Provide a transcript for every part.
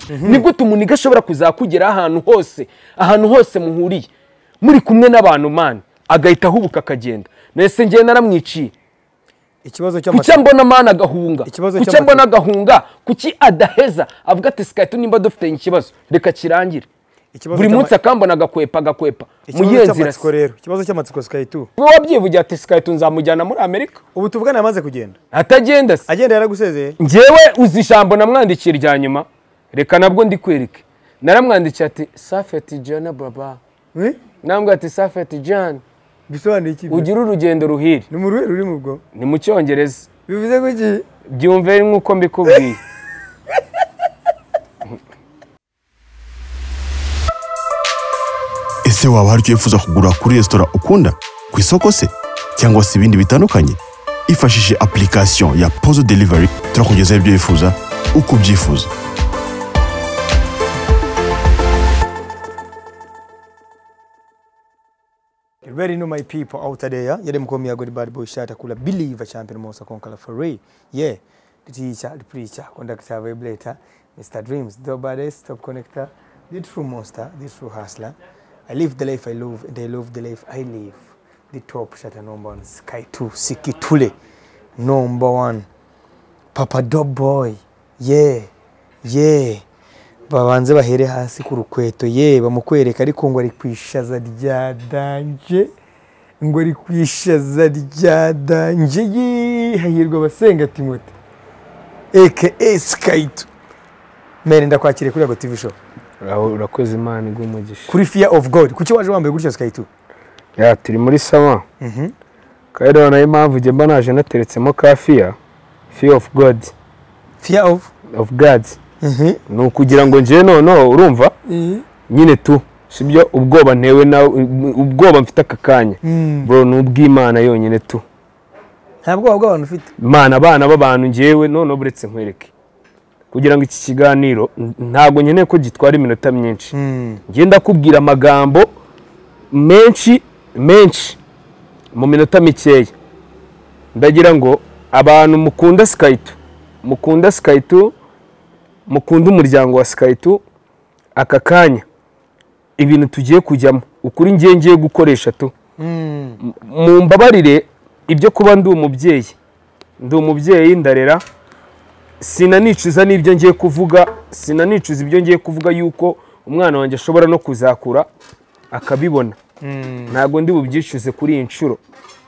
ni gute umuntu gashobora kuzakugera ahantu hose muhuriye muri kumwe n'abantu man agahita ahubuka akagenda nese ngiye naramwiciye ikibazo kuki mbona mana agahunga kuki mbona agahunga kuki adaheza avuga ati Sky2 nimba dufite ikibazo reka kirangire buri munsi akambona agakwepa muyenzi rero ikibazo cy'amatsiko Sky2 wabyivugira ati Sky2 nzamujyana muri Amerika ubu tuvugana amaze kugenda atagenda agenda yaragusezeye njewe uzi ijambo namwandikira rya nyuma reka nabwo ndikwereke naramwandikiye ati Safety Jana baba nambwa ati Safety Jana bisobanuye iki ugira urugendo ruhire ni mu ruhe ruri mu bwo ni mu cyongereza bivuze ko iki byumve nkuko mbikubwiye ese waba hari icyo wifuza kugura kuri resitora ukunda ku isoko se cyangwa se ibindi bitandukanye ifashishije application ya Pazzo Delivery turakugezaho ibyo wifuza uko ubyifuza. Very know my people out there, yale mkomi ya God bad boy shata kula believer champion Mosa Konkala for Ray. Yeah, the teacher, the preacher, conductor, vibrator, Mr. Dreams, the baddest, top connector, the true monster, the true hustler. I live the life I love and I love the life I live. The top shata number one, Sky2 Sikitule, number one, Papa Dog Boy. Yeah, yeah. Babanze bahere hasi ku rukweto ye bamukwereka ariko ngo ari kwishaza rya danje ngo ari kwishaza rya danje hahirwa basenga Timote aka Sky2 mere ndakwakire kuri YAGO TV show urakoze Imana igumugisha kuri Fear of God kuki waje wambaye gutya Sky2 ya turi muri sama kairo nayo mpamvu je mba naje nateretsemo ka Fear of God of God no kugira ngo nje no urumva nyine tu sibyo ubwoba ntewe na ubwoba mfite akakanya bro n'ubw'Imana yonyine tu ntabwo bw'abantu ufite Imana abana b'abantu ngewe no buretse nkwereke kugira ngo iki kiganiro ntago nyene ko gitwara iminota myinshi ngenda kubwira amagambo menshi mu minota mikeya ndagira ngo abantu mukunda Sky2 mukunda umuryango wa Sky2 aka kanya ibintu tugiye kujyamo ukuri ngiye gukoresha tu mumbabarire ibyo kuba ndi umubyeyi ndarera sinanicuza n'ibyo ngiye kuvuga ibyo ngiye kuvuga yuko umwana wanjye ashobora no kuzakura akabibona ntago ndi bubyicuze kuri iyi nshuro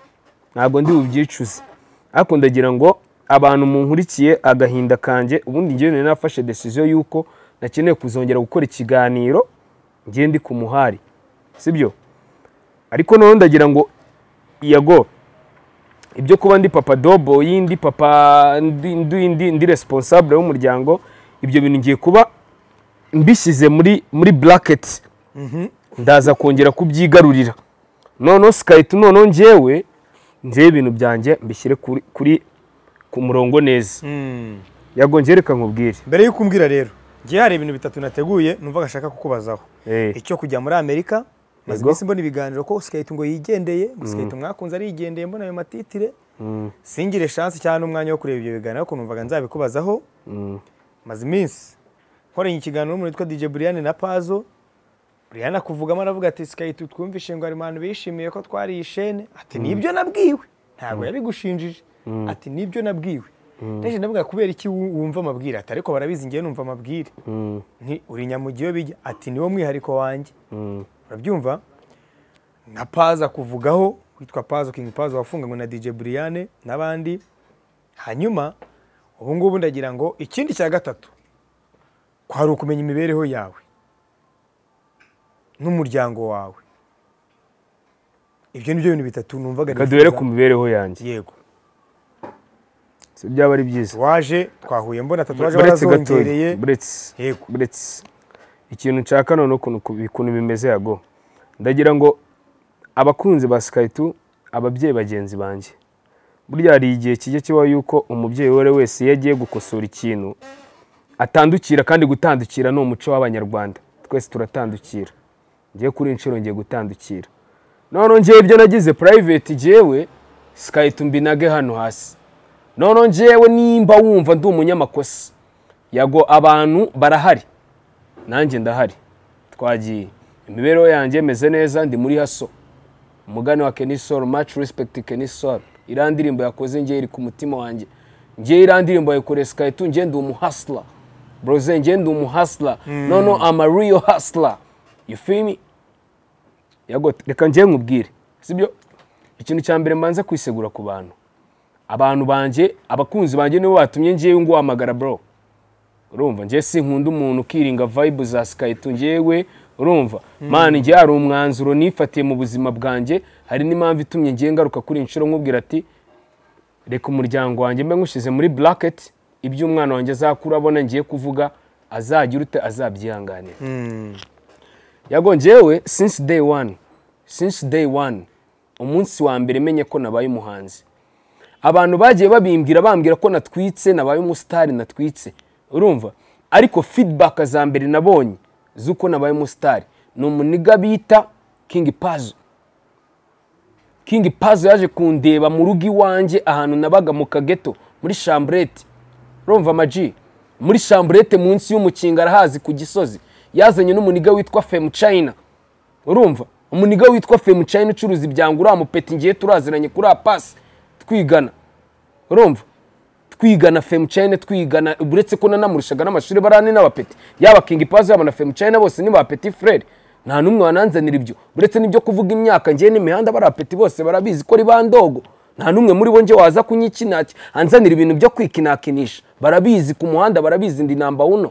ariko ndagira ngo abantu munkurikiye agahinda kanje ubundi ngiye nafashe decision yuko nakeneye kuzongera gukora ikiganiro ngiye ndi ku muhari sibyo ariko none ndagira ngo YAGO ibyo kuba ndi papa dobo yindi papa ndi responsable w'umuryango ibyo bintu ngiye kuba mbishyize muri bracket ndaza kongera kubyigarurira none Sky2 none ngewe ibintu byanjye mbishyire kuri ku murongo neza YAGO ngereka nkubwire mbere yuko umbwira rero ngiye hari ibintu bitatu nateguye numva gashaka kukubazaho icyo kujya muri Amerika maze mbona ibiganiro ko Sky2 ngo yigendeye Sky2 mwakunze ari yigendeye mbona ayo matitire singire chance cyane umwanya wo kureba ibyo biganiro ko numvaga nzabikubazaho maze iminsi nkore ikiganiro n'umuntu witwa DJ Brian na Pazzo Brian akuvugamo aravuga ati Sky2 twumvishe ngo ari abantu bishimiye ko twari ishene ati nibyo nabwiwe ntabwo yabigushinjije ati nibyo nabwiwe Deje ndavuga kubera iki wumva amabwire ati ariko barabizi ngiye numva amabwire nti uri nyamugiyo bijya ati niwo mwihariko wanjye urabyumva na Pazzo kuvugaho witwa Pazzo King Pazzo wafunganywe na DJ Brian nabandi hanyuma ubu ngubu ndagira ngo ikindi cya gatatu kwari ukumenya imibereho yawe n'umuryango wawe ibyo nibyo bintu bitatu numvaga kaduhere ku mibereho yanjye yego byaba ari byiza waje twahuye mbona tatuwaje barazongereye buretse ikintu nshaka none ukuntu bimeze YAGO ndagira ngo abakunzi ba Sky2 ababyeyi bagenzi banjye burya hari igihe kijye kiba yuko umubyeyi wese yagiye gukosora ikintu atandukira kandi gutandukira no umuco w'abanyarwanda twese turatandukira ngiye kuri inshuro ngiye gutandukira none ngiye ibyo nagize private jewe Sky2 mbinage hano hasi none ngewe nimba wumva ndi umunyamakosa YAGO abantu barahari nanjye ndahari twagiye imibereho yanjye meze neza ndi muri haso umugani wa Kenny Soul much respect Kenny Soul irandirimbo yakoze ngiye iri ku mutima wanjye ngiye irandirimbo yakoreye Sky2 ngiye ndi umuhustler broze ngiye ndi umuhustler no I'm a real hustler you feel me yago reka ngiye nkubwire sibyo ikintu cya mbere mbanza kwisegura ku abantu banje abakunzi banje nibo batumye ngiye ngo amagara bro urumva ngiye sinkunda umuntu ukiringa vibe za Sky2 ngiyewe urumva man ngiye ari umwanzuro nifatiye mu buzima bwanjye hari n'impamvu itumye ngiye ngaruka kuri inshuro nkubwira ati reka umuryango wanjye mbe ngushize muri bracket ibyo umwana wanjye azakura abona ngiye kuvuga azagira ute azabyihanganira yago ngewe since day one umunsi wa mbere menye ko nabaye umuhanzi abantu bagiye bambwira ko natwitse nabaye umustar natwitse urumva ariko feedback za mbere nabonye zuko nabaye umustar no muniga bita King Pazzo yaje kundeba mu rugi wanje ahantu nabaga mu kageto muri chambrette urumva maji muri chambrette munsi y'umukinga arahazi ku gisozi yazanye n'umuniga witwa Fem China urumva umuniga witwa Fem China ucuruza ibyangura amupeti ngiye turaziranye kuri apasi twigana urumva twigana Fem China twigana uretse ko nanamurushaga n'amashuri barane n'abapeti yaba King Pazzo yaba na Fem China bose ni ba petit frère nta numwe wananzanira ibyo uretse nibyo kuvuga imyaka ngiye n'imihanda barapeti bose barabizi ko ribandogo nta numwe muri bo nje waza kunyikinaki anzanira ibintu byo kwikinakinisha barabizi ku muhanda barabizi ndi namba 1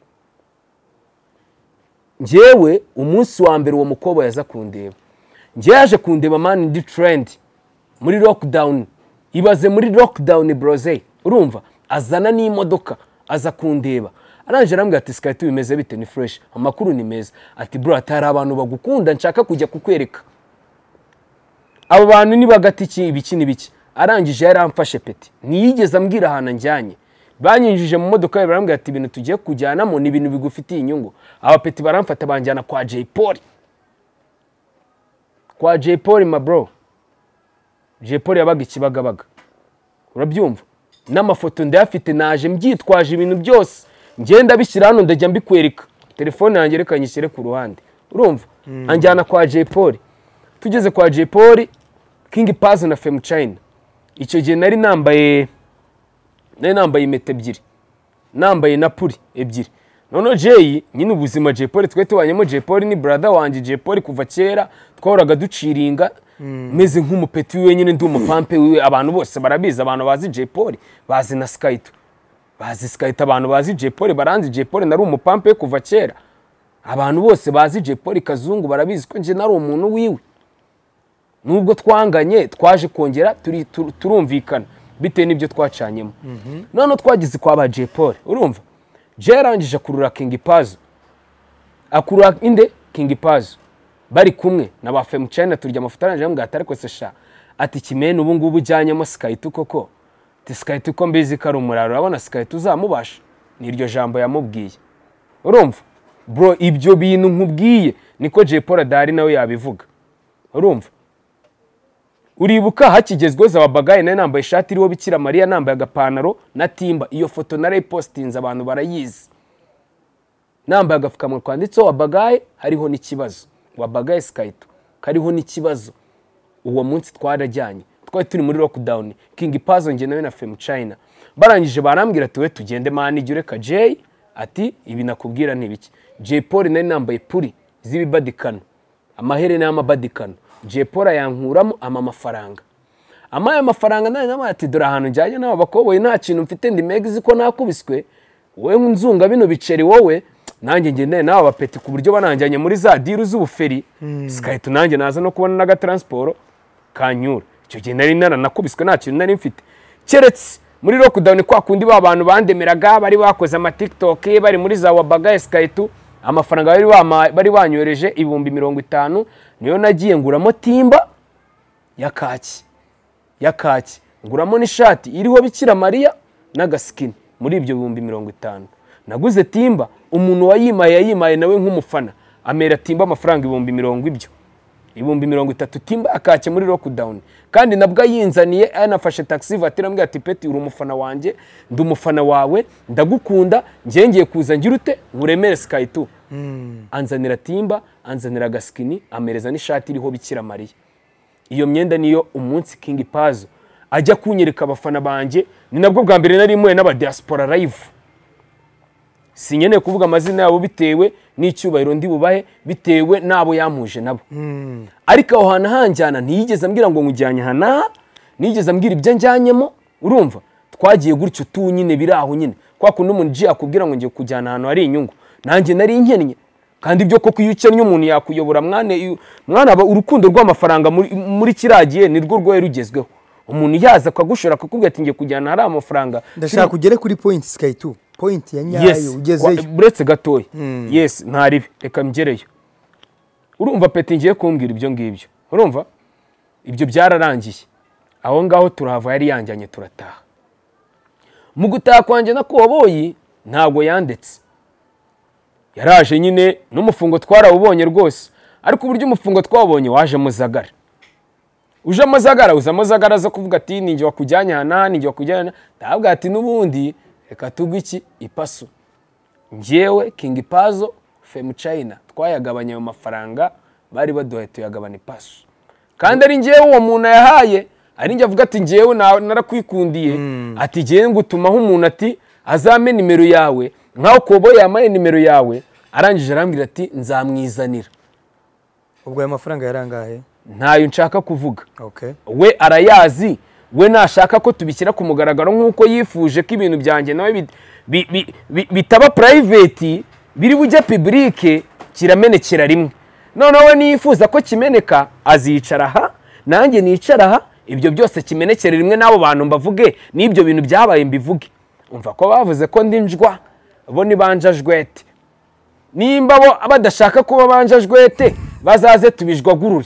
njewe umunsi wa mbere uwo mukobo yaza kundeba nje yaje kundeba man ndi trend muri lockdown ibaze muri lockdown broze urumva azana n'imodoka aza kundeba aranje arambwira ati Sky2 bimeze bite ni fresh amakuru ni meza ati bro atari abantu bagukunda nshaka kujya kukwereka abo bantu ni bagati ibiki arangije yaramfashe peti niyigeze ambwira ahantu njyanye banyinjije mu modoka barambwira ati ibintu tugiye kujyanamo ni ibintu bigufitiye inyungu abapeti baramfata banjyana kwa J Paul my bro J Paul yabaga ikibagabaga urabyumva n'amafoto ndayafite naje mbyitwaje ibintu byose ngenda bishyira hano ndajya mbikwereka telefone yanjye reka nyishyire ku ruhande urumva anjyana kwa J Paul tugeze kwa J Paul King Pazzo na Fem China icyo gihe nari nambaye impeta ebyiri nambaye na puri ebyiri none Jay nyine ubuzima J Paul twe tubanyemo J Paul ni brother wanjye J Paul kuva kera twahoraga duciringa meze nk'umupeti wiwe nyine ndi umupampe wiwe abantu bose barabizi abantu bazi J Paul bazi na Sky2 bazi Sky2 abantu bazi J Paul baranzi J Paul nari umupampe kuva kera abantu bose bazi J Paul kazungu barabizi ko nje nari umuntu wiwe nubwo twanganye twaje kongera turumvikana bite nibyo twacanyemo none twagize kwa ba J Paul urumva je yarangije kurura King Pazzo akurura inde King Pazzo bari kumwe na ba Fem China turya amafuta aranje ambwa atariko se sha ati kimene ubu ngubu ujyanyemo Sky2 koko ti Sky2 ko mbizi kari umuraro urabona Sky2 uzamubasha niryo jambo yamubwiye urumva bro ibyo bintu nkubwiye niko J Paul adari nawe yabivuga urumva uribuka hakigezweho za babagaye naye nambaye ishati iriho Bikira Mariya nambaye agapantaro na timba iyo foto narayipostinze abantu barayizi nambaye agafukamwe kwanditseho babagaye hariho n'ikibazo babagaye Sky2 kariho n'ikibazo uwo munsi twarajyanye twari turi muri lockdown King Pazzo nge nawe na Fem China barangije barambwira ati we tugende mani jye ureka Jay ati ibi nakubwira nibiki J Paul nari nambaye puri z'ibibadikano amaherena y'amabadikano J Paul yankuramo amafaranga amafaranga nane ati dore ahantu njyanye n'aba bakoboye nta kintu mfite ndi megizi ko nakubiswe wowe nzunga bino biceri wowe nanjye ngende nawe abapeti ku buryo bananjyanye muri za diru z'ubuferi Sky2 nanjye naza no kubona naga transport kanyura icyo gihe nari nakubiswe nta kintu nari mfite keretse muri lockdown kwa kundi ba bantu bandemeraga bari bakoze ama TikTok bari muri za wabaga Sky2 amafaranga bari banyoreje 50 niyo nagiye nguramo timba ya kaki nguramo n'ishati iriho Bikira Mariya n'agaskin muri ibyo 50 naguze timba umuntu yayimaye nawe nk'umufana amera timba amafaranga 50 ibyo 30 timba akake muri lockdown kandi nabwo yinzaniye anafashe taxi vatira ambwira ati peti uri umufana wanje ndi umufana wawe ndagukunda ngiye kuza ngira ute nkuremere Sky2 anzanira timba, anzanira agaskini, amereza n'ishati iriho Bikira Mariya. Iyo myenda niyo umunsi King Pazzo ajya kunyereka abafana banje, ni nabwo bwa mbere nari mwe n'aba diaspora live. Sinyeneye kuvuga amazina yabo bitewe n'icyubahiro ndi bubahe, bitewe nabo yampuje nabo. Ariko aho hana hanjyana ntiyigeze ambwira ngo ngujyanye hana, nigeze ambwira ibyo njyanyemo, urumva? Twagiye gutyo tu nyine biraho nyine. Kwa kundi umuntu je akubwira ngo ngiye kujyana hano ari inyungu. Nanjye nari inkennye. Kandi ibyo koko iyo ukennye umuntu yakuyobora mwana urukundo rw'amafaranga muri kiragiye nirwo rwoye rugezweho. Umuntu yaza akagushora akakubwira ati ngiye kujyana hari amafaranga. Ndashaka kugere kuri point Sky2. Point ya nyayo ugezeyo. Buretse gatoya. Yes, ntaribi. Reka mgereyo. Urumva peti ngiye kumbwira ibyo ngibyo. Urumva? Ibyo byararangiye. Aho ngaho turahava yari yanjyanye turataha. Mu gutaha kwanje nakoboyi ntabwo yandetse. Yaraje nyine n'umufungo twarawubonye rwose. Ariko uburyo umufungo twabonye waje muzagara. Uje muzagara uzamuzagara zo kuvuga ati ninjye wakujyanye hana ninjye wakujyana. Ntabwo ati nubundi reka tugwe iki Pazzo. Njyewe King Pazzo Fem China twayagabanya ayo mafaranga bari baduhaye tuyagabana Pazzo. Kandi ari njyewe uwo muntu yahaye, ari njye avuga ati njyewe narakwikundiye, ati njyewe ngutumaho umuntu ati azame nimero yawe, nkaho kobo yamaye nimero yawe, arangije arambwira ati nzamwizanira. Ubwo ayo mafaranga yarangahe? Ntayo nshaka kuvuga. Okay. We arayazi, we nashaka ko tubishyira ku mugaragaro nkuko yifuje ko ibintu byanjye nawe bitaba private, biri bujye public, kiramenekera rimwe. Noneho we nifuza ko kimeneka azicara aha, nanjye nicara aha, ibyo byose kimenekera rimwe n'abo bantu mbavuge, n'ibyo bintu byabaye mbivuge. Umva ko bavuze ko ndinjwa, bo ni banjajwete. Nimba bo abadashaka kuba banjajwete, bazaze tubijwagurure.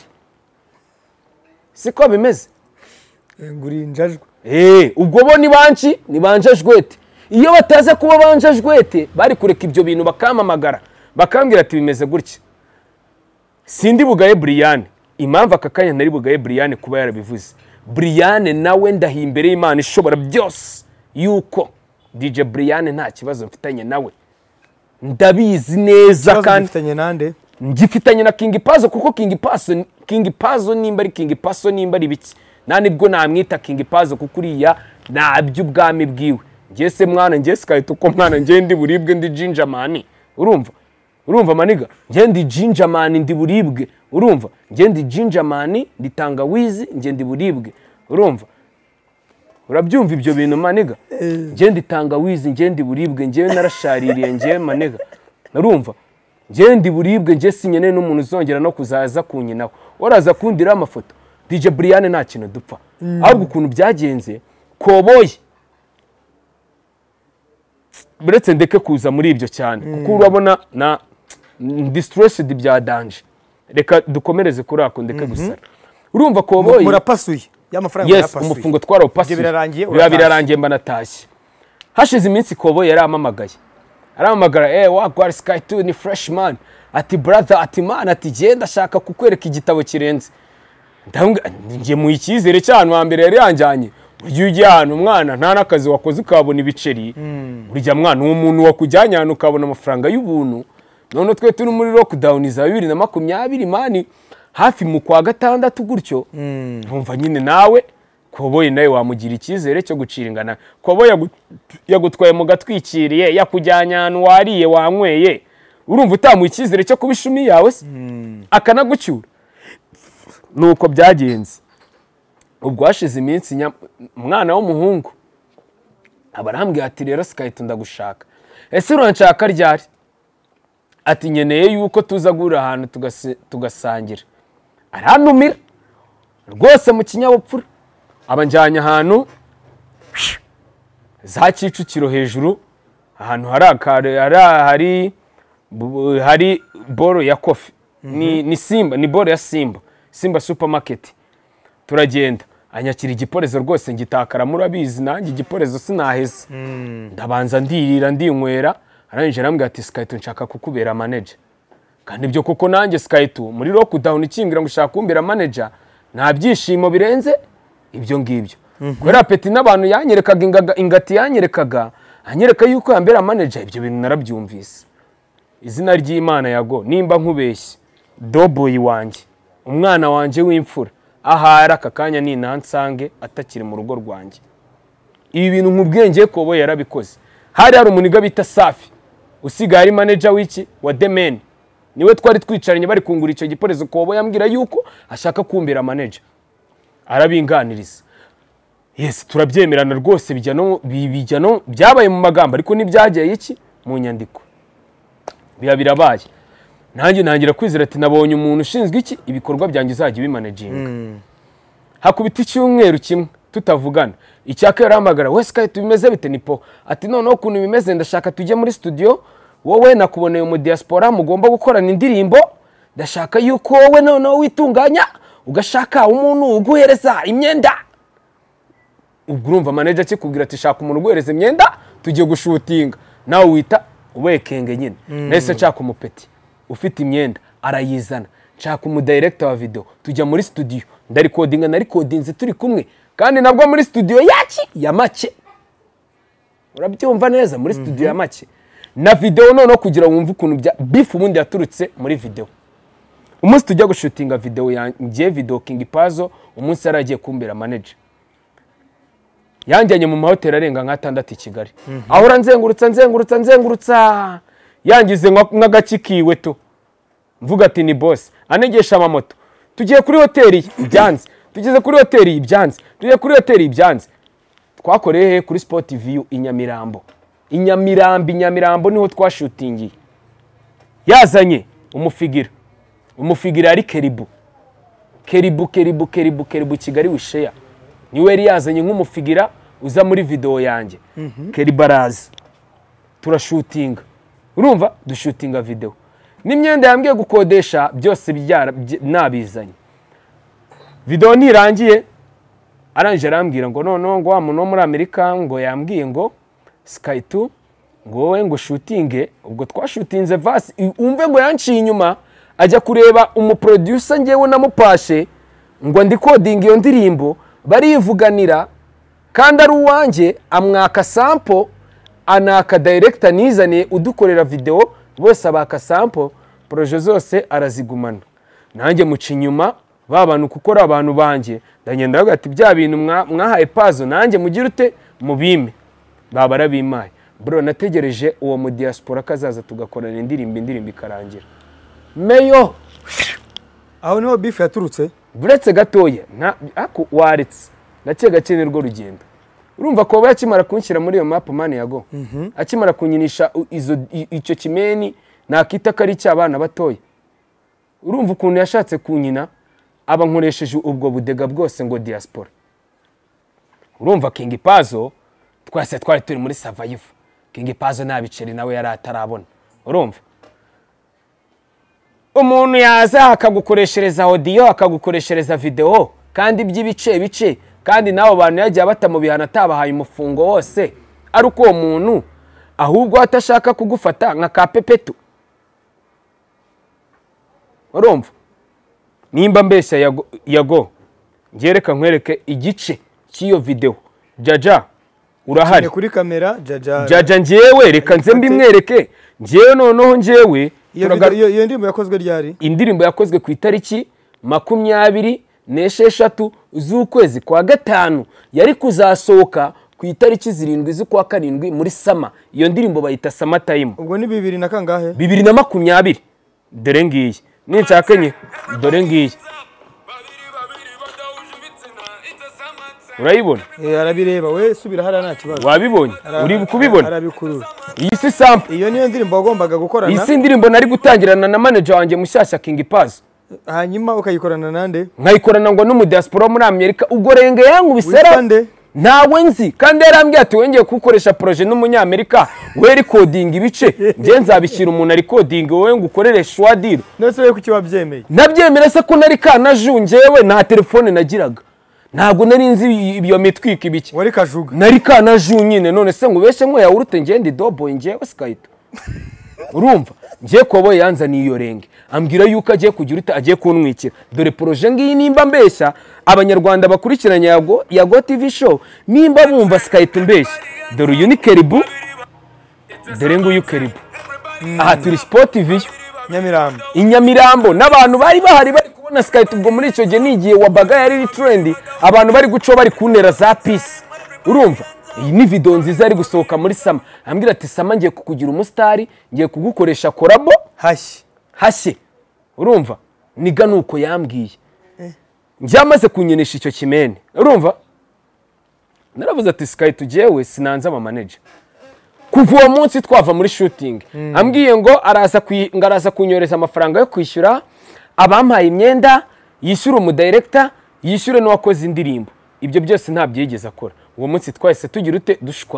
Siko bimeze. Nguri njajwe. Ubwo bo ni banjajwete. Iyo bataze kuba banjajwete, bari kureka ibyo bintu bakamamagara, bakambwira ati bimeze gutya. Sindi bugaye Brian. Impamvu akakanya nari bugaye Brian kuba yarabivuze. Brian nawe ndahimbere Imana ishobora byose yuko DJ Brian nta kibazo mfitanye nawe. Ndabizi neza kandi mfitanye nande? Ngifitanye na King Pazzo kuko King Pazzo nimba ari King Pazzo nimba ari biki. Nibwo namwita King Pazzo kuko uriya nabyo ubwami bwiwe. Ngiye se mwana ngiye Sky2 ko mwana ngiye ndi buribwe ndi ginger man. Urumva maniga? Ngiye ndi ginger man ndi buribwe. Urumva? Ngiye ndi ginger man ndi tangawizi ngiye ndi buribwe. Urumva? Urabyumva ibyo bintu maniga? Ngiye ndi tangawizi ngiye ndi buribwe ngiye narashaririye ngiye maniga. Urumva? Ngiye ndi buribwe ngiye sinyene n'umuntu uzongera no kuzaza kunyinaho. Waraza kundira amafoto. DJ Brian nta kintu dupfa. Ahubwo ukuntu byagenze koboye. Buretse ndeke kuza muri ibyo cyane kuko urabona na distressed bya danger. Reka dukomereze kuri ako ndeke gusara. Urumva koboye murapasuye y'amafaranga yapasuye. Yes, umufungo twarawupasuye. Birarangiye mbanatashye. Hashize iminsi koboye yaramamagaye. Aramamagara wagwara Sky2 ni freshman. Ati brother ati man ati genda shaka kukwereka igitabo kirenze. Ngiye mu ikizere cyane wa mbere yari yanjyanye. Buryo ujya hano umwana nta nakazi wakoze ukabona ibiceri. Burya mwana uwo muntu wakujyanye hano ukabona amafaranga y'ubuntu. None twe turi muri lockdown za 2020 mani hafi mu kwa gatandatu gutyo. Ntumva nyine nawe koboye nawe wamugira ikizere cyo guciringana. Koboye yagutwaye mu gatwikiriye yakujyanye hano wariye wanyweye. Urumva utamu ikizere cyo kubishumi yawe se akanagucyura. Nuko byagenze. Ubwo hashize iminsi umwana w'umuhungu abarambwiye ati rero Sky2 ndagushaka. Ese uranshaka ryari? Ati nyeneye yuko tuzagura ahantu tugasangira. Arantumira rwose mu kinyabupfura. Abanjyanye ahantu za Kicukiro hejuru, ahantu hari boro ya coffee. Ni Simba, ni boro ya Simba supermarket. Turagenda anyakira igiporezo rwose ngitakara murabizi nanjye igiporezo sinaheze. Ndabanza ndirira ndinywera, arangije arambwira ati Sky2 nshaka kukubera manager. Kandi byo koko nanjye Sky2 muri lockdown ikingira ngo ushaka kumbera manager nta byishimo birenze ibyo ngibyo. Kwera peti n'abantu yanyerekaga ingati yanyerekaga anyereka yuko yambera manager, ibyo bintu narabyumvise. izina ry'Imana yago nimba nkubeshye doboyi wanjye umwana wanjye w'imfura ahari aka kanya ninansange atakiri mu rugo rwanjye. Ibi bintu nk'ubwenge Kobo yarabikoze. Hari umuniga bita Safi usigaye ari manager w'iki wa The Men, niwe twari twicaranye bari kungura icyo giporezo. Kobo yambwira yuko ashaka kumbera manager, arabinganiriza. Yes, turabyemerana rwose, bijyano byabaye mu magambo ariko nibyagiye iki mu nyandiko birabaye. Nanjye ntangira kwizera ati nabonye umuntu ushinzwe iki ibikorwa byanjye izajya bimanaging. Hakubita icyumweru kimwe tutavugana, icyaka yarahamagara, we Sky2 bimeze bite? Nipo ati noneho ukuntu bimeze ndashaka tujye muri studio, wowe nakuboneye mu diaspora mugomba gukorana indirimbo, ndashaka yuko wowe noneho witunganya ugashaka umuntu uguhereza imyenda. Ubwo urumva manager kikubwira ati shaka umuntu uguhereza imyenda tugiye gushutinga, nawe wita ubekenge nyine. Nahise nshaka umupeti ufite imyenda arayizana, nshaka umudirector wa video tujya muri studio, ndarikodinga narikodinze turi kumwe kandi nabwo muri studio ya make. Urabyumva neza, muri studio ya make na video noneho kugira wumve ukuntu bya beef ubundi yaturutse muri video. Umunsi tujya gushutinga video yanjye, video King Pazzo umunsi yaragiye kumbera manager, yanjyanye mu mahoteli arenga nka 6 i Kigali. Ahora nzengurutsa yangize nk'agakikiwe to mvuga ati ni boss anegesha amamoto, tugiye kuri hoteli ibyanze, tugeze kuri hoteli ibyanze, tugiye kuri hoteli ibyanze. Twakoreye kuri Sport View Inyamirambo niho twashutingiye. Yazanye umufigira ari Keribu Kigali wishare, niwe yari yazanye nk'umufigira uza muri video yanjye. Keribarazi turashutinga, urumva dushutinga video n'imyenda yambwiye gukodesha byose nabizanye. Video nirangiye aranje arambwira ngo noneho ngo wa muntu muri Amerika ngo yambwiye ngo Sky2 ngo wowe ngo shootinge. Ubwo twashutinze vasi umve ngo yanciye inyuma ajya kureba umuproducer ngewe namupashe ngo ndi coding iyo ndirimbo, barivuganira kandi ari uwanjye, amwaka sample anaka director nizane udukorera video, bose abaka sample, projet zose arazigumana. Nanjye muca inyuma babantu gukora abantu banjye, ndagenda ndavuga ati bya bintu mwahaye Pazzo nanjye mugira ute mubime. Barabimaye bro, nategereje uwo mu diaspora kazaza tugakorana indirimbo ikarangira. Meyo aho niho beef yaturutse. Buretse gatoya ako waretse nake gakene rwo rugendo. Urumva ko bakimara kunshyira muri iyo map man yago, akimara kunyinisha icyo kimeni nakita kari cy'abana batoya. Urumva ukuntu yashatse kunyina aba nkoresheje ubwo budega bwose ngo diaspora. Urumva King Pazzo twase twari turi muri survive. King Pazzo nabiceri nawe yari atarabona. Urumva umuntu yaza akagukoreshereza audio akagukoreshereza video kandi by'ibice kandi nabo bantu yagiye bata mu bihana tabahaye umufungo wose, ari uko umuntu ahubwo atashaka kugufata nka kapepetu. Urumva nimba mbeshya yago ngereka nkwereke igice cy'iyo video. Jaja urahari kuri kamera? Jaja njewe reka nze mbimwereke njewe noneho njewe. Iyo ndirimbo yakozwe ryari? Indirimbo yakozwe ku itariki 26 z'ukwezi kwa gatanu, yari kuzasohoka ku itariki 7 z'ukwa 7 muri sama. Iyo ndirimbo bayita Summer Time. Ubwo ni 2000 na kangahe? 2020. Dore ngiye nincakenye, dore ngiye urayibona? Arabireba we subira hara nta kibazo. Wabibonye? Uri kubibona? Arabikurura. Iyi si sample. Iyo niyo ndirimbo wagombaga gukorana? Iyi si ndirimbo nari gutangirana na manager wanjye mushyashya King Pazzo. Hanyuma ukayikorana nande? Nkayikorana ngo no mu diaspora muri Amerika. Ubwo renge yangu bisera ntawe nzi kandi yarambwiye ati wengeye kukoresha projet n'umunyamerika we recording ibice nje nzabishyira umuntu ari recording wowe ngukorere shwadiro. Nose we kuki wabyemeye? Nabyemera se ko nari kana junjewe nta telefone nagiraga, ntabwo nari nzi ibyo mitwika ibiki. Wari kajuga? Nari kana junyine, none se ngo beshe ngo yawurute nje ndi doboy njewe Sky2. Urumva ngiye Kobo yanzaniye iyo renge ambwira yuko agiye kugira uta agiye kunwikira. Dore projet ngiyi nimba mbeshya abanyarwanda bakurikiranye yago TV show nimba bumva Sky2 mbeshya. Dore uyu ni Keribu, dore nguyu Keribu aha turi sport view Nyamirambo Inyamirambo n'abantu bari bahari bari kubona Sky2 ubwo muri icyo gihe nigiye wabaga yari trend abantu bari guco bari kunera za peace urumva iyi ni video nziza ari gusohoka muri Sama ambwira ati Sama ngiye kukugira umusitari ngiye kugukoresha korabo hashye urumva niga nuko yambwiye njyamaze kunyenesha icyo kimene urumva naravuze ati Sky2 jewe sinanza ama manager kuva uwo munsi twava muri shooting ambwiye ngo araza kunyoreza amafaranga yo kwishyura abampaye imyenda yishyura umudirector yishyure n'uwakoze indirimbo ibyo byose ntabyo yigeze akora uwo munsi twahise tugira ute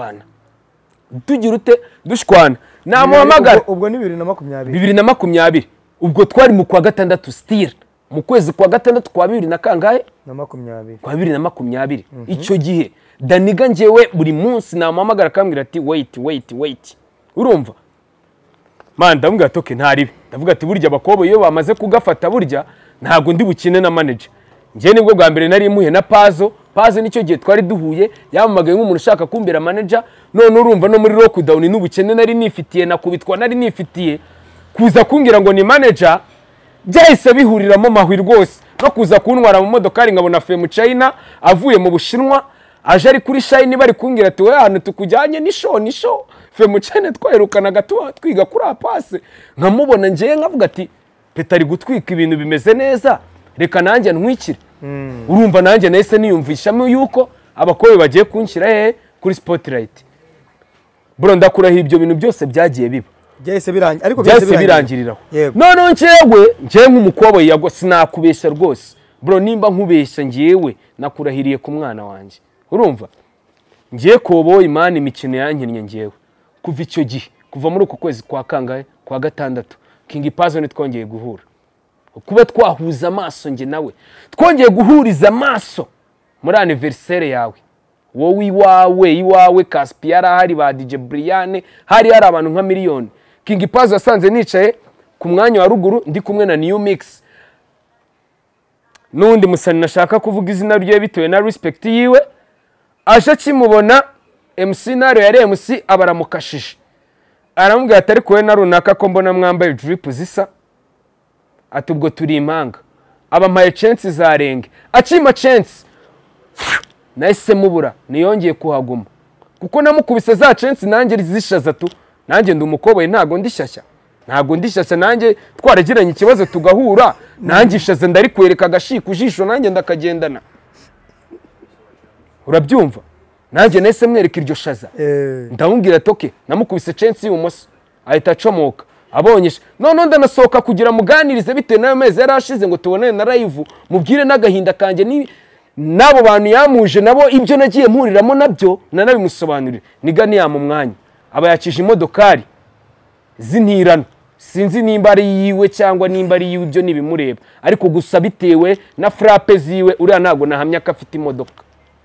dushwana namuhamagara ubwo ni 2020 2020 ubwo twari mu kwa gatandatu still mu kwezi kwa gatandatu kwa 20 na kangahe na 20 kwa 2020 icyo gihe daniga njewe buri munsi namuhamagara akambwira ati wait urumva man ndamubwira ati okay ntaribe ndavuga ati burya abakobo iyo bamaze kugafata burya ntago ndi bukine na manager ngiye nibwo bwa mbere nari muhe na Pazzo nicyo gihe twari duhuye yamamagaye nk'umuntu ushaka kumbera manager none urumva no muri lockdown n'ubukene nari nifitiye nakubitwa nari nifitiye kuza kungira ngo ni manager byahise bihuriramo mahwi rwose no kuza kuntwara mu modoka ari nkabona Femu China avuye mu Bushinwa aje ari kuri Shine bari kungira ati we hano tukujyanye ni show Femu China twaherukana gato twiga kuri apase nkamubona ngiye nkavuga ati petari gutwika ibintu bimeze neza reka nanjye ntwikire urumva nanjye nahise niyumvishamo yuko abakobe bagiye kunshyira he kuri Spotlight bro ndakuraho ibyo bintu byose byagiye biba byahise birangira ariko byahise birangiriraho none njewe nk'umukobo YAGO sinakubeshya rwose bro nimba nkubeshya ngiyewe nakurahiriye ku mwana wanjye urumva ngiye kobo imana imikino yankinnye ngiyewe kuva icyo gihe kuva muri uko kwezi kwa kangahe kwa gatandatu King Pazzo ni twongeye guhura kuba twahuza amaso nge nawe twongeye guhuriza amaso muri anniversaire yawe wowe iwawe Caspiara hari ba DJ Brian hari abantu nka miliyoni King Pazzo asanze nicaye ku mwanya wa ruguru ndi kumwe na New Mix nundi musani nashaka kuvuga izina rye bitewe na respect yiwe aje kimubona MC naro yari MC abaramukashije aramubwira ati ariko we na runaka ko mbona mwambaye drip zisa ati ubwo turi impanga abampaye chance zarenge akima chance nahise mubura niyongeye kuhaguma kuko namukubise za chance nanjye zishaza tu nanjye ndi umukoboye ntago ndishyashya nanjye twaragiranye ikibazo tugahura nanjye ishaza ndari kwereka agashika ujisho nanjye ndakagendana urabyumva nanjye nahise mwereka iryo shaza ndamubwira toke namukubise chance y'ubumoso ahita acomoka abonye none ndanasohoka kugira muganirize bitewe n'ayo mezi yarashize ngo tubonane na live mubwire n'agahinda kanje nabo bantu yamuje nabo ibyo nagiye mpuriramo nabyo nanabimusobanurira niga ni mu mwanya aba yakije imodokari zintirano sinzi nimba ari yiwe cyangwa nimba ari yiwe ibyo nibimureba ariko gusa bitewe na frappe ziwe uriya ntago nahamya ko afite imodoka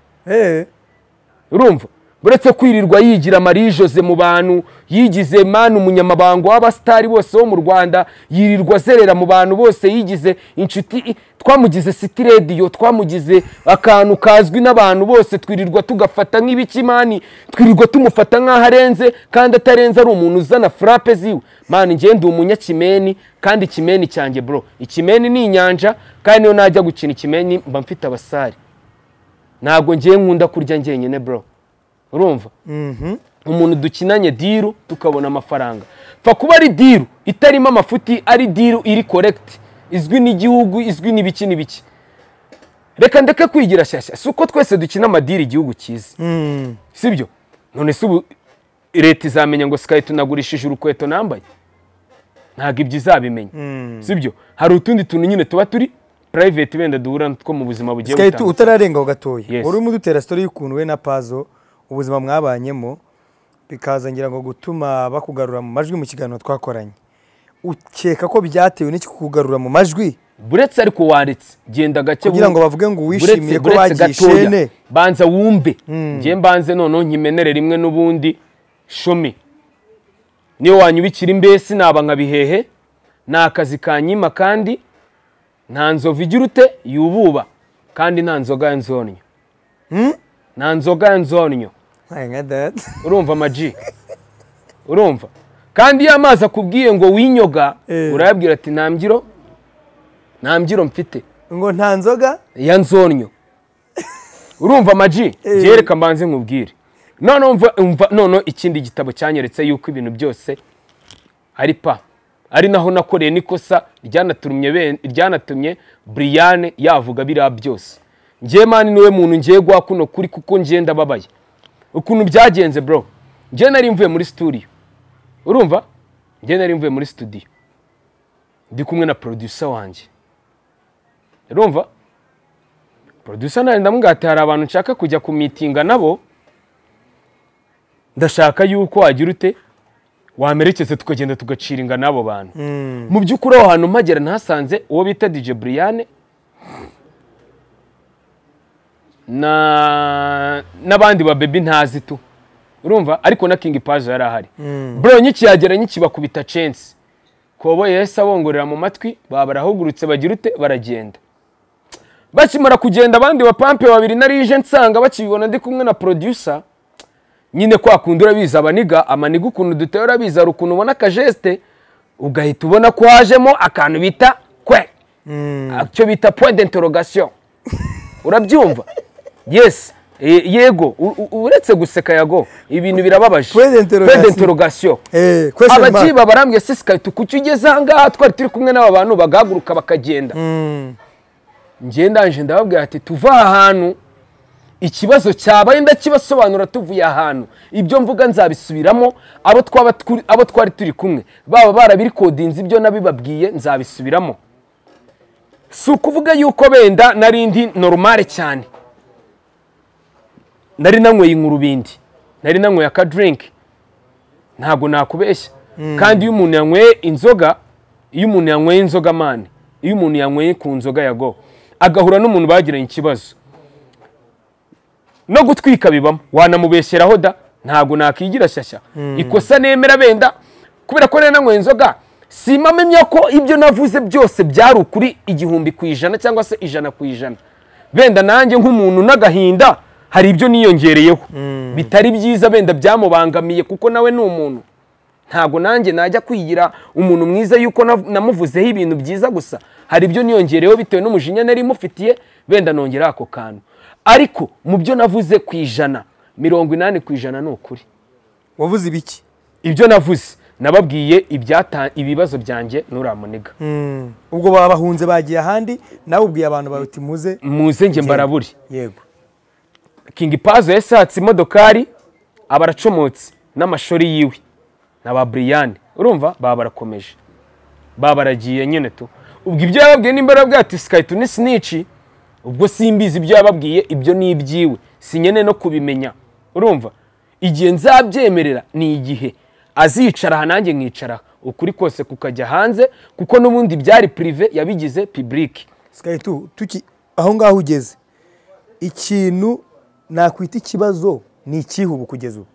urumva buretse kwirirwa yigira Marie Jose mu bantu yigize manu umunyamabanga w'abastari bose bo mu Rwanda yirirwa zerera mu bantu bose yigize inshuti twamugize City Radio twamugize akantu kazwi n'abantu bose twirirwa tugafata nk'ibikimani twirirwa tumufata nk'aho arenze kandi atarenze ari umuntu uzana frappe ziwe mani ngiye ndi umunyakimeni kandi ikimeni cyanjye bro ikimeni ni inyanja kandi niyo najya gukina ikimeni mba mfite abasari ntago ngiye nkunda kurya ngenyene bro urumva umuntu dukinanye diru tukabona amafaranga fa kuba ari diru itarimo amafuti ari diru iri correct izwi n'igihugu izwi n'ibiki reka ndeke kwigira shyashya suko twese dukina amadiri igihugu kizi sibyo none se ubu leta izamenya ngo Sky2 nagurishije urukweto nambaye ntago ibyo izabimenya sibyo hari utundi tuntu nyine tuba turi private benda duhura two mu buzima bugiye butandukanye Sky2 utararengaho gatoya uri mudutera story y'ukuntu we na Pazzo ubuzima mwabanyemo bikaza ngira ngo gutuma bakugarura mu majwi mu kiganiro twakoranye ukeka ko byatewe n'iki kugarura mu majwi buretse ariko waretse genda gake kugira ngo bavuge ngo wishimiye ko bagishene banza wumve ngiye mbanze none nkimenere rimwe n'ubundi shomi niyo wanyubikira imbesi naba nkabihehe nakazi kanyima kandi nta nzovu igira ute yububa kandi nta nzoga yanzonyo nta nzoga yanzonyo urumva maji urumva kandi iyo amazi akubwiye ngo winyoga urayabwira ati nta mbyiro mfite ngo nta nzoga ya nzonyo urumva maji yereka mbanze nkubwire none ikindi gitabo cyanyeretse yuko ibintu byose ari naho nakoreye nikosa ryanatumye Brian yavuga biriya byose njye mani niwe muntu ngiye gwa kuno kuri kuko ngiye ndababaye ukuntu byagenze bro njye nari mvuye muri studio urumva njye nari mvuye muri studio ndi kumwe na producer wanjye urumva producer nari ndamugate hari abantu nshaka kujya ku meetinga nabo ndashaka yuko wagira ute wamerekeze tukagenda tugaciringa nabo bantu mu byukuri aho hantu mpagera ntasanze uwo bita DJ Brian n'abandi ba baby ntazi tu urumva ariko na King Pazzo yari ahari bro nyikiyagera nyikibakubita chance kobo yese abongorera mu matwi barahugurutse bagira ute baragenda bakimara kugenda abandi bapampe babiri narije nsanga bakibibona ndi kumwe na producer nyine kwa kundura biza amaniga ukuntu dutera biza rukuntu ubona kageste ugahita ubona ko hajemo akantu bita kwe cyo bita point d'interrogation urabyumva yes yego uretse guseka yago ibintu birababaje point d'interrogation abajiba barambye Sky2 kuki ugeze ahangaha twari turi kumwe n'aba bantu bagahaguruka bakagenda nje ndababwira ati tuva ahantu ikibazo cyabaye ndakibasobanura tuvuye ahantu ibyo mvuga nzabisubiramo abo twari turi kumwe baba barabirikodinze ibyo nabibabwiye nzabisubiramo si ukuvuga yuko benda narindi normale cyane nari nanyweye inkurubindi nari nanyweye aka drink ntago nakubeshya kandi iyo umuntu yanyweye inzoga mane iyo umuntu yanyweye ku nzoga yago agahura n'umuntu bagiranye ikibazo no gutwika bibamo wanamubeshyeraho da ntago nakigira shyashya ikosa nemera benda kubera ko nena nkwe inzoga simamemya ko ibyo navuze byose byari ukuri 100% cyangwa se 100%. Benda nanjye nk'umuntu n'agahinda hari ibyo niyongereyeho bitari byiza benda byamubangamiye kuko nawe ni umuntu. Ntago nanjye najya kwigira umuntu mwiza yuko namuvuzeho ibintu byiza gusa. Hari ibyo niyongereyeho bitewe n'umujinya nari mufitiye benda nongera ako kantu. Ariko mu byo navuze ku 80% ni ukuri. Wavuze ibiki? Ibyo navuze nababwiye ibibazo byanjye nuramuniga. Ubwo babahunze bagiye ahandi nawe ubwiye abantu baruti muze nge mbaraburi. Yego. King Pazzo yasatse imodokari abaracomotse n'amashori yiwe n'aba Brian. Urumva barakomeje. Baragiye nyene tu. Ubwo ibyo yababwiye n'imbara bwati Sky2 ni snitch. Ubwo simbizi ibyo yababwiye ibyo ni ibyiwe. Sinyene no kubimenya. Urumva? Igihe nzabyemerera ni igihe azicara hanange nkicara ukuri kose kukajya hanze kuko n'ubundi byari privé yabigize public. Sky2 tuki aho ngaho ugeze ikintu nakwita ikibazo ni ikihubu kugeza ubu.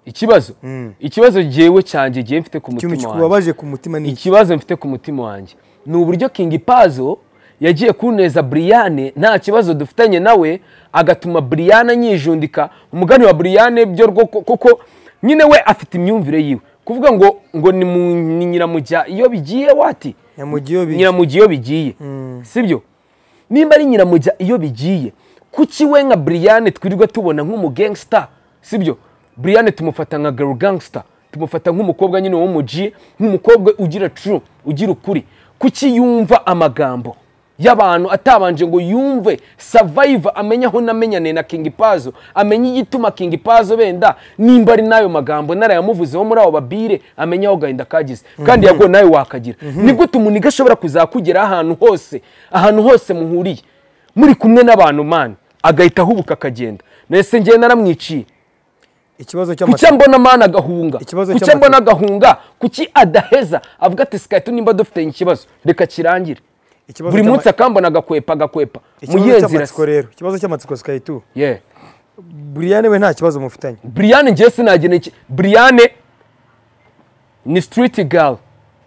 Ikibazo jewe cyanjye giye mfite ku mutima wanjye. Ikintu kubabaje ku mutima ni ikibazo mfite ku mutima wanjye. Ni uburyo King Pazzo yagiye kuneza Brian nta kibazo dufitanye nawe agatuma Brian anyijundika. Umugani wa Brian byo koko nyine we afite imyumvire yiwe kuvuga ngo ni nyiramujya iyo bigiye wati nyiramugiyo bigiye sibyo nimba ari nyiramujya iyo bigiye kuki we nka Brian twirirwa tubona nk'umu gangster sibyo Brian tumufata nka girl gangster tumufata nk'umukobwa nyine wo muji nk'umukobwa ugira true ugira ukuri kuki yumva amagambo y'abantu atabanje ngo yumve survive amenya aho namenyane na King Pazzo amenya igituma King Pazzo benda nimba ari nayo magambo narayamuvuzeho muri abo babire amenya aho gahinda kagize kandi yago nayo wakagira ni gute umuntu igashobora kuzakugera ahantu hose muhuriye muri kumwe n'abantu man agahita hubuka akagenda nese ngiye naramwiciye ikibazo cy'amatsiko kuki mbona man agahunga kuki mbona agahunga kuki adaheza avuga ati Sky2 nimba dufite ikibazo reka kirangire buri munsi akambona agakwepa muyenzira rero ikibazo cy'amatsiko Sky2 yeah Brian we nta kibazo mufitanye Brian ngiye sinagene Brian ni street girl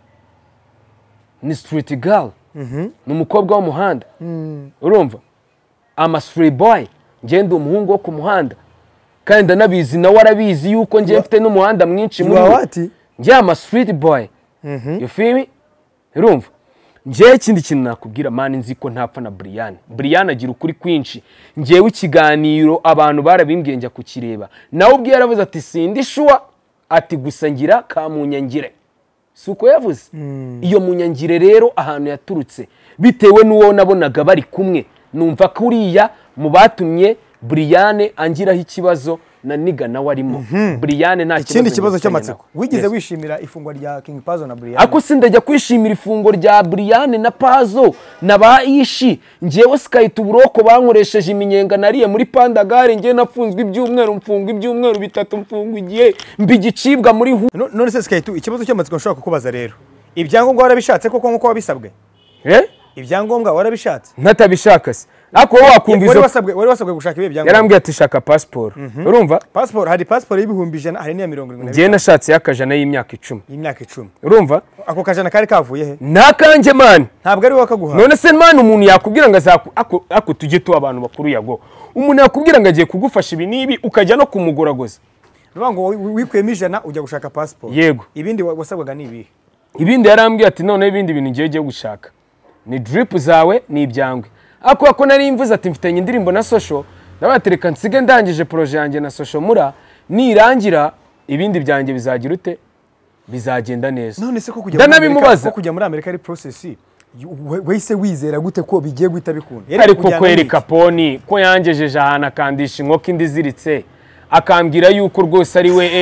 ni umukobwa wo muhanda urumva ama street boy ngende umuhungu wo ku muhanda kandi nabizi nawe arabizi yuko ngiye mfite n'umuhanda mwinshi muri wati njye ama street boy you feel me urumva njye ikindi kintu nakubwira mani nzi ko ntapfa na Brian agira ukuri kwinshi njyewe ikiganiro abantu barabimbwiye njya kukireba nawe ubwe yaravuze ati sindi shuwa ati gusa ngira ka munyangire suko yavuze iyo munyangire rero ahantu yaturutse bitewe n'uwo nabonaga bari kumwe numva kuriya mu batumye Brian angiraho ikibazo na niga nawe arimo Brian nta ikindi kibazo cy'amatsiko wigize wishimira ifungwa rya King Pazzo na Brian ako sindajya kwishimira ifungwa rya Brian na Pazzo na ba ishi njewe Sky2 buroko bankoresheje iminyenga nariye muri Pandagare ngiye nafunzwe ibyumweru mfungwa ibyumweru bitatu mfungwa igiye mbigicibwa muri none se Sky2 ikibazo cy'amatsiko nshobora kukubaza rero ibyangombwa warabishatse koko nkuko wabisabwe ibyangombwa warabishatse ntatabishaka se ako wakumvizo wari wasabwe gushaka ibi byangombwa yarambwiye ati shaka passport urumva passport hari passport y'ibihumbi 100 hari niya 70 ngiye nashatse yakajana y'imyaka 10 urumva ako kajana kari kavuye he nakanje man ntabwo ari wakaguha none se man umuntu yakubwira ngo ako tujye tu abantu bakuru yago umuntu yakubwira ngo agiye kugufasha ibi nibi ukajya no kumugoragoza rubango wikwema 100 ujya gushaka passport yego ibindi wasabwaga nibi ibindi yarambwiye ati none ibindi bintu ngiye gushaka ni drip zawe ni ibyangwe ako nari imvuze ati mfitanye indirimbo na social nabatereka nsige ndangije projet yanjye na social mura nirangira ibindi byanjye bizagira ute bizagenda neza none se ko kujya muri Amerika ari process wese wizera gute ko bigiye guhita bikunda ariko kwereka poni ko yangejeje ahantu akandisha inkoko indi ziritse akambwira yuko rwose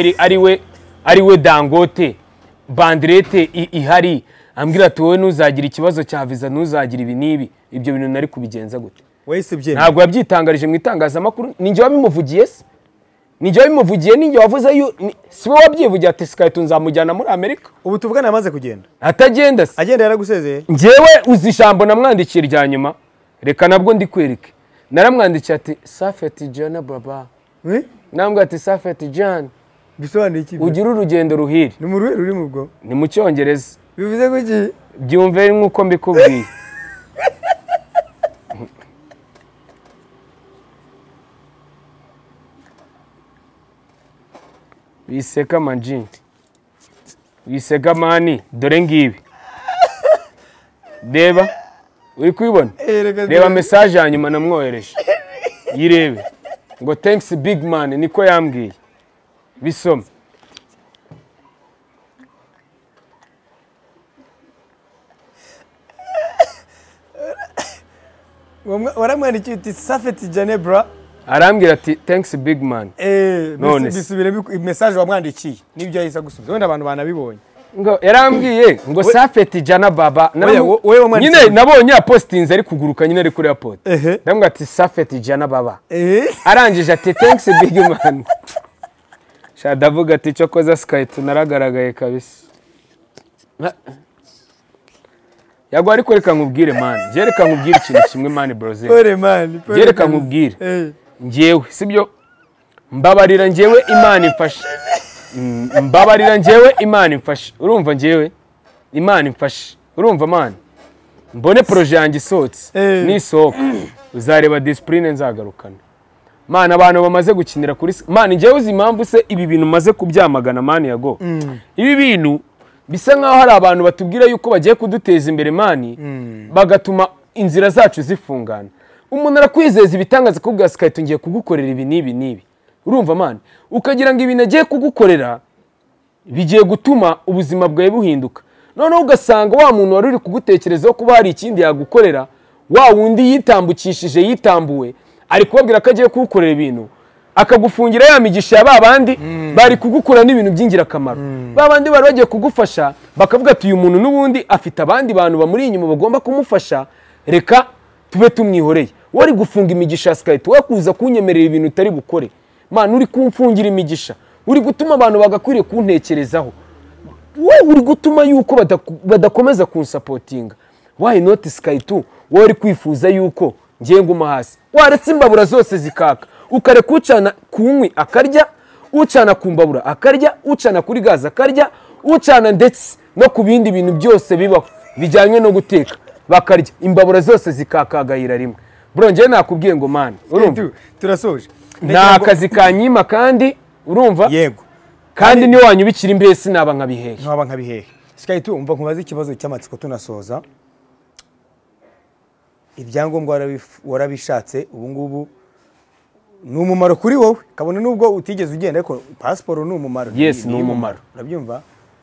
ari we Dangote bandirete ihari ambwira ati wowe nuzagira ikibazo cya visa nuzagira ibi nibi ibyo bintu nari kubigenza gute wese byemeye ntabwo yabyitangarije mu itangazamakuru ninjye wabimuvugiye se ninjye wavuze si wowe wabyivugiye ati Sky2 nzamujyana muri Amerika ubu tuvugana amaze kugenda atagenda se agenda yaragusezeye njyewe uzi ijambo namwandikiye rya nyuma reka nabwo ndikwereke naramwandikiye ati Safety Jana baba nambwa ati Safety Jana bisobanuye iki ugira urugendo ruhire ni mu ruhe ruri mu bwo ni mu Cyongereza bivuze ko iki byumve nkuko mbikubwiye wiseka manjini wiseka mani dore ngibi reba uri kubibona reba message hanyuma namwohereje yirebe ngo thanks big man niko yambwiye bisome waramwandikiye uti Safety Jane bra arambwira ati thanks big man none bisubire message wamwandikiye nibyo yahise gusubiza wenda abantu banabibonye ngo yarambwiye ngo Safety Jana baba nyine nabonye postinze ari kuguruka nyine ari kuri airport ndamubwira ati Safety Jana baba arangije ati thanks big man shadavuga ati cyo koza Sky2 naragaragaye kabisa yago ariko reka nkubwire man jereka nkubwire ikintu kimwe man broze jereka nkubwire ngewe sibyo mbabarira ngewe Imana imfashe mbabarira ngewe Imana imfashe urumva ngewe Imana imfashe urumva man mbone projet yanjye isotse nisohoka uzareba discipline nzagarukana man abantu bamaze gukinira kuri man ngewe uzi impamvu se ibi bintu maze kubyamagana man yago ibi bintu bisa nkaho hari abantu batubwira yuko bagiye kuduteza imbere mani bagatuma inzira zacu zifungana umuntu arakwizeza ibitangaza ko bwa Sky2 ngiye kugukorera ibi nibi urumva mani ukagira ngo ibintu agiye kugukorera bigiye gutuma ubuzima bwawe buhinduka noneho ugasanga wa muntu wari uri kugutekerezaho kuba hari ikindi yagukorera wa wundi yitambukishije yitambuwe ari kubabwira ko agiye kugukorera ibintu akagufungira ya migisha ba bandi bari kugukora n'ibintu by'ingirakamaro ba bandi bari bagiye kugufasha bakavuga ati uyu muntu n'ubundi afite abandi bantu bamuri inyuma bagomba kumufasha reka tube tumwihoreye wari gufunga imigisha Sky2 wakuza kunyemerera ibintu utari bukore man uri kumfungira imigisha uri gutuma abantu bagakwiriye kuntekerezaho we uri gutuma yuko badakomeza kunsapotinga why not Sky2 wari kwifuza yuko ngiye nguma hasi waretse imbabura zose zikaka ukareka ucana kunywi akarya ucana kumbabura akarya ucana kuri gaza akarya ucana ndetse no ku bindi bintu byose bibaho bijyanye no guteka bakarya imbabura zose zikakagahira rimwe bro ngiye nakubwiye ngo man urumva turasoje nta kazi kanyima kandi urumva yego kandi niyo wanyubikira imbehe sinaba nkabihehe Sky2 umva nkubaza ikibazo cy'amatsiko tunasoza ibyangombwa warabishatse ubu ngubu ni umumaro kuri wowe kabone nubwo utigeze ugenda ariko passport ni umumaro yes ni umumaro urabyumva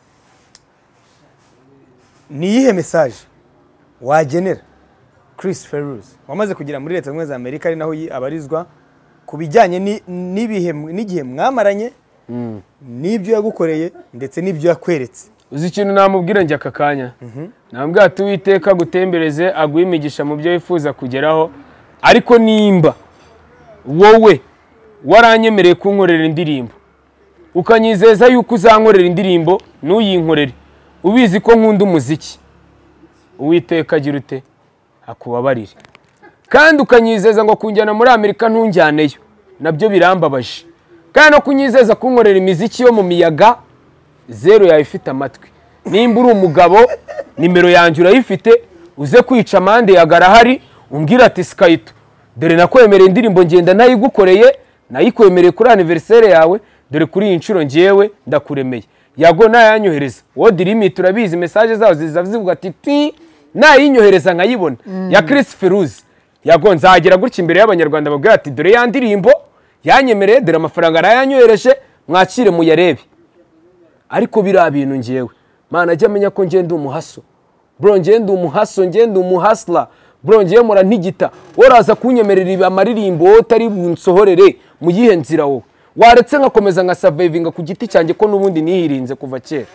ni iyihe message wagenera Chris Ferooz wamaze kugira muri leta zimwe za Amerika ari naho abarizwa kubijyanye n'igihe mwamaranye n'ibyo yagukoreye ndetse n'ibyo yakweretse uzi ikintu namubwira njye akakanya nambwira ati Uwiteka gutembereze aguhe imigisha mu byo wifuza kugeraho ariko nimba wowe waranyemereye kunkorera indirimbo ukanyizeza yuko uzankorera indirimbo n'uyinkorere ubizi ko nkunda umuziki Uwiteka agira ute akubabarire kandi ukanyizeza ngo kunjyana muri Amerika ntunjyaneyo nabyo birambabaje kandi no kunyizeza kunkorera imiziki yo mu miyaga zero yawe ifite amatwi nimba uri umugabo nimero yanjye urayifite uze kwica amande yagarahari umbwira ati Sky2 dore nakwemereye indirimbo ngenda nayigukoreye nayikwemereye kuri anniversaire yawe dore kuri iyi nshuro ngewe ndakuremeye yago nayanyohereza word limit urabizi message zawo zivuga ati nayinyohereza nkayibona ya Chris Ferooz yago nzagera gutya imbere y'abanyarwanda babwira ati dore ya ndirimbo yanyemereye dore amafaranga arayanyohereje mwakire muyarebe ariko bira bintu ngewe mana ajya amenya ko ngende umuhaso bro ngende umuhaso ngende umuhasla bro ngiye mura ntigita woraza kunyemerera amaririmbo utari bunsohorere mu yihe nzira wowe waretse ngakomeza nka surviving ku giti cyanjye ko nubundi nihirinze kuva kera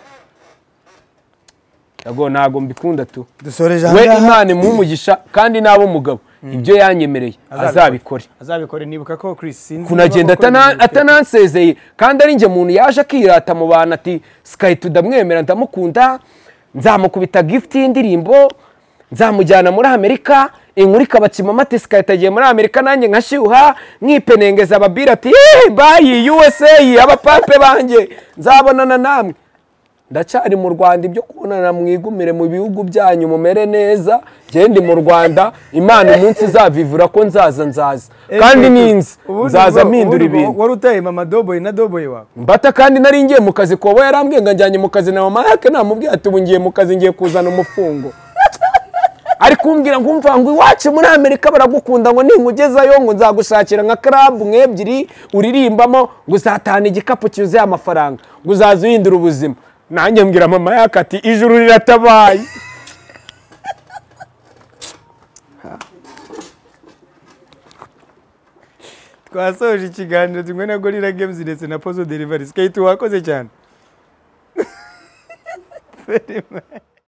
yago nago mbikunda tu dusoreje we Imana mumugisha kandi nabo mugabo ibyo yanyemereye azabikore nibuka ko Chris sinzi kunagenda atanansezeye kandi ari nje muntu yaje akirata mu bana ati Sky2 ndamwemera ndamukunda nzamukubita gift y'indirimbo nzamujyana muri Amerika inkuri kabakima ati Sky2 agiye muri Amerika nanjye nkashyuha mwipenengeza ababira ati bye USA abapape banje nzabonana namwe ndacyari mu Rwanda ibyo kubonana mwigumire mu bihugu byanyu mumere neza gende mu Rwanda Imana umunsi izavivura ko nzaza kandi ninzi nzaza mpindura ibintu wari utaye mama doboy na doboy wawe mbata kandi nari ngiye mu kazi kobo yarambwiye ngajyanye mu kazi na mama yake namubwiye ati ubu ngiye mu kazi ngiye kuzana umufungo ari kumbwira ngo umva ngo iwacu muri Amerika baragukunda ngo ninkugezayo ngo nzagushakira nka club mwebyiri uririmbamo ngo uzatana igikapu cyuzuye amafaranga ngo uzaza uhindura ubuzima nanjye mbwira mama yake ati ijuru riratabaye twasoje ikiganiro kimwe na Gorilla Games ndetse na Pazzo Delivery Sky2 wakoze cyane